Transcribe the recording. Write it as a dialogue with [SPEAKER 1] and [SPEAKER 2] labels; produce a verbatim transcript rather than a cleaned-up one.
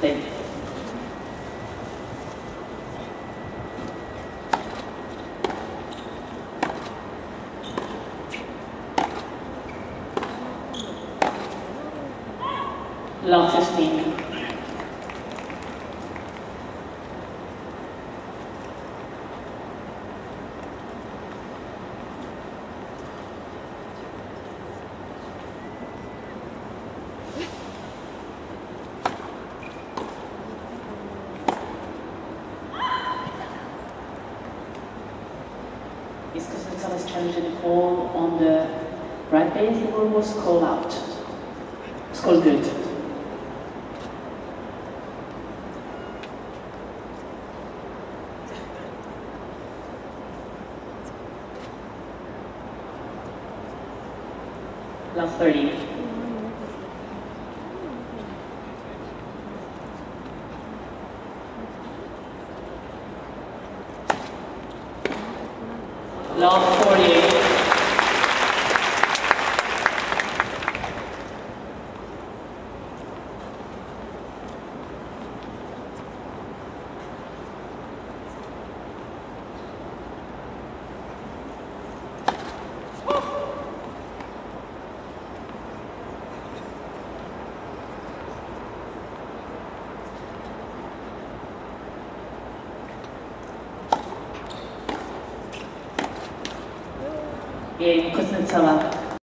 [SPEAKER 1] Steady. Last fifteen. Miss Kuznetsova challenged the ball on the right base. The ball was called out. It's called good. Last thirty. Last forty-eight. Game Kuznetsova.